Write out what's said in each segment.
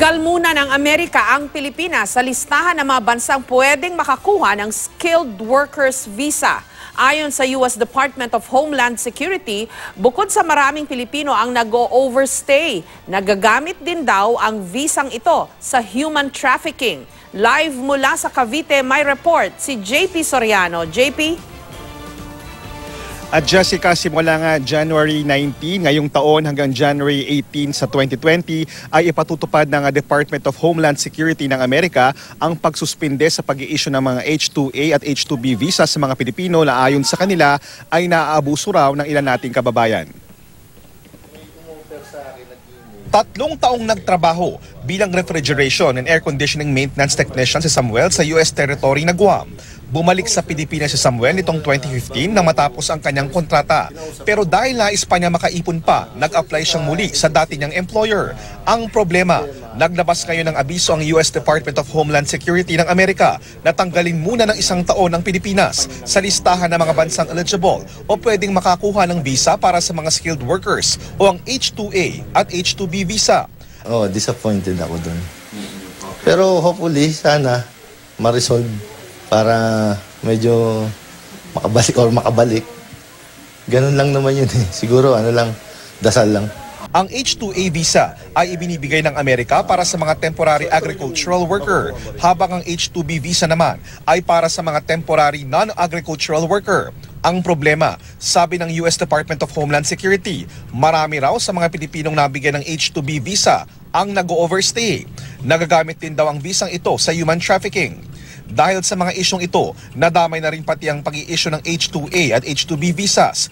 Tinanggal muna ng Amerika ang Pilipinas sa listahan ng mga bansang pwedeng makakuha ng skilled workers visa. Ayon sa US Department of Homeland Security, bukod sa maraming Pilipino ang nag-overstay, nagagamit din daw ang visang ito sa human trafficking. Live mula sa Cavite, may report si JP Soriano. JP? At Jessica, simula nga January 19 ngayong taon hanggang January 18 sa 2020 ay ipatutupad ng Department of Homeland Security ng Amerika ang pagsuspinde sa pag-i-issue ng mga H-2A at H-2B visa sa mga Pilipino na ayon sa kanila ay naaabuso raw ng ilan nating kababayan. 3 taong nagtrabaho bilang refrigeration and air conditioning maintenance technician si Samuel sa US territory na Guam. Bumalik sa Pilipinas si Samuel nitong 2015 nang matapos ang kanyang kontrata. Pero dahil nais pa niya makaipon pa, nag-apply siyang muli sa dati niyang employer. Ang problema, naglabas ngayon ng abiso ang US Department of Homeland Security ng Amerika na tanggalin muna ng 1 taon ang Pilipinas sa listahan ng mga bansang eligible o pwedeng makakuha ng visa para sa mga skilled workers o ang H-2A at H-2B visa. Oh, disappointed ako dun. Pero hopefully, sana ma-resolve para medyo makabalik. Ganun lang naman yun eh. Siguro dasal lang. Ang H-2A visa ay ibinibigay ng Amerika para sa mga temporary agricultural worker, habang ang H-2B visa naman ay para sa mga temporary non-agricultural worker. Ang problema, sabi ng US Department of Homeland Security, marami raw sa mga Pilipinong nabigyan ng H-2B visa ang nag-overstay. Nagagamit din daw ang visang ito sa human trafficking. Dahil sa mga isyong ito, nadamay na rin pati ang pag-i-issue ng H-2A at H-2B visas.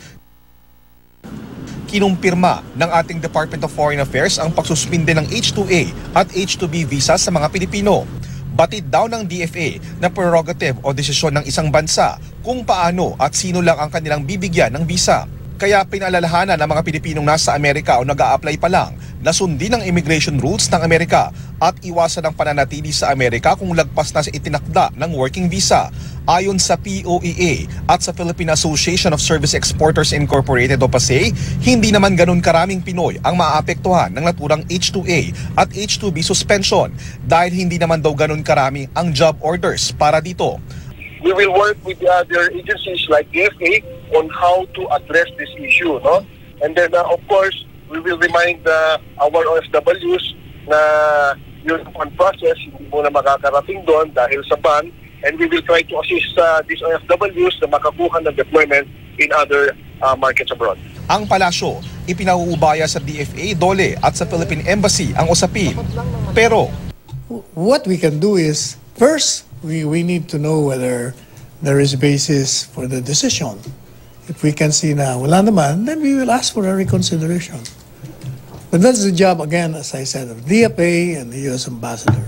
Kinumpirma ng ating Department of Foreign Affairs ang pagsuspinde ng H-2A at H-2B visa sa mga Pilipino. Batid daw ng DFA na prerogative o desisyon ng isang bansa kung paano at sino lang ang kanilang bibigyan ng visa. Kaya pinaalalahanan ng mga Pilipinong nasa Amerika o nag-a-apply pa lang na sundin ang immigration rules ng Amerika at iwasan ang pananatili sa Amerika kung lagpas na sa itinakda ng working visa. Ayon sa POEA at sa Philippine Association of Service Exporters Incorporated o PASE, hindi naman ganun karaming Pinoy ang maaapektuhan ng naturang H-2A at H-2B suspension dahil hindi naman daw ganun karami ang job orders para dito. We will work with the other agencies like DFA on how to address this issue, no? And then, of course, we will remind our OFWs na yung process hindi muna makakarating doon dahil sa ban, and we will try to assist these OFWs na makakuha ng deployment in other markets abroad. Ang palasyo, ipinauubaya sa DFA, DOLE at sa Philippine Embassy ang usapin. Pero what we can do is, first, we need to know whether there is basis for the decision. If we can see na wala naman, then we will ask for a reconsideration. But that's the job, again, as I said, of DFA and the U.S. Ambassador.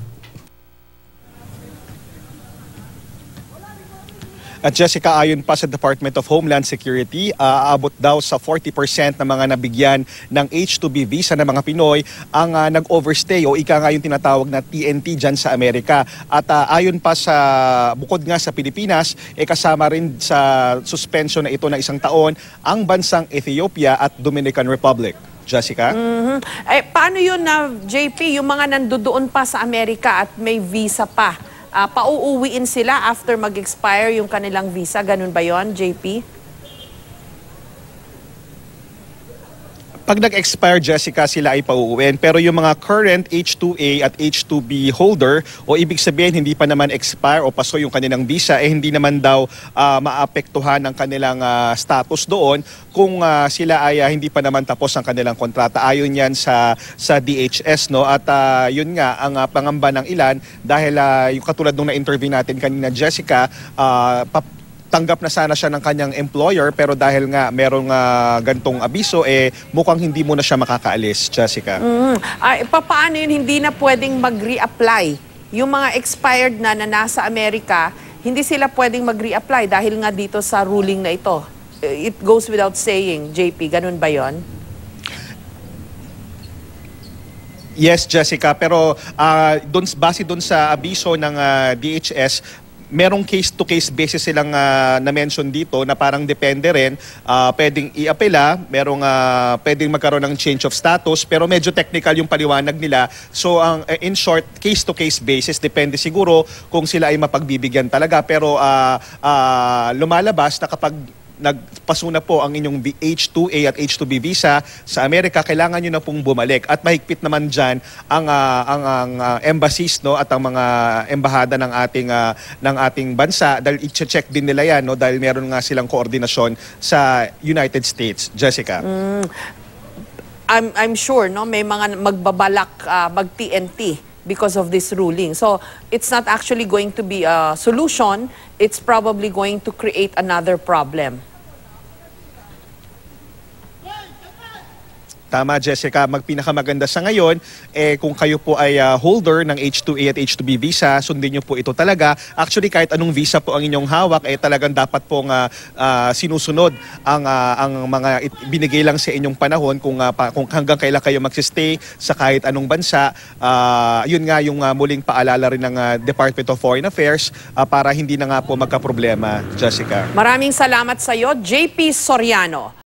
At Jessica, ayon pa sa Department of Homeland Security, aabot daw sa 40% ng mga nabigyan ng H-2B visa ng mga Pinoy ang nag-overstay o ika nga yung tinatawag na TNT dyan sa Amerika. At ayon pa sa, bukod nga sa Pilipinas, kasama rin sa suspension na ito na 1 taon ang bansang Ethiopia at Dominican Republic. Jessica? Paano yun na, JP, yung mga nandoon pa sa Amerika at may visa pa? Pauuwiin sila after mag-expire yung kanilang visa. Ganun ba yon, JP? Pag nag-expire, Jessica, sila ay pauuwiin. Pero yung mga current H-2A at H-2B holder, o ibig sabihin hindi pa naman expire o paso yung kanilang visa, hindi naman daw maapektuhan ang kanilang status doon kung sila ay hindi pa naman tapos ang kanilang kontrata. Ayon yan sa DHS, no? At yun nga ang pangamba ng ilan dahil yung katulad nung na-interview natin kanina, Jessica, tanggap na sana siya ng kanyang employer, pero dahil nga merong gantong abiso, mukhang hindi mo na siya makakaalis, Jessica. Paano yun hindi na pwedeng mag-reapply? Yung mga expired na nasa Amerika, hindi sila pwedeng mag-reapply dahil nga dito sa ruling na ito. It goes without saying, JP, ganun ba yon? Yes, Jessica, pero base doon sa abiso ng DHS, merong case-to-case basis silang na-mention dito na parang depende rin, pwedeng i-apela, pwedeng magkaroon ng change of status, pero medyo technical yung paliwanag nila. So in short, case-to-case basis, depende siguro kung sila ay mapagbibigyan talaga. Pero lumalabas na kapag nagpasuna po ang inyong H2A at H2B visa sa Amerika, kailangan nyo na pong bumalik. At mahigpit naman dyan ang embassies, no, at ang mga embahada ng ating bansa, dahil i-check din nila yan, no, dahil meron nga silang koordinasyon sa United States. Jessica. I'm sure, no, may mga magbabalak mag-TNT because of this ruling. So it's not actually going to be a solution. It's probably going to create another problem. Tama, Jessica. Magpinakamaganda sa ngayon, kung kayo po ay holder ng H2A at H2B visa, sundin nyo po ito talaga. Actually, kahit anong visa po ang inyong hawak, talagang dapat pong sinusunod ang mga binigay lang sa inyong panahon kung hanggang kailan kayo magsistay sa kahit anong bansa. Yun nga yung muling paalala rin ng Department of Foreign Affairs para hindi na nga po magkaproblema, Jessica. Maraming salamat sa iyo, JP Soriano.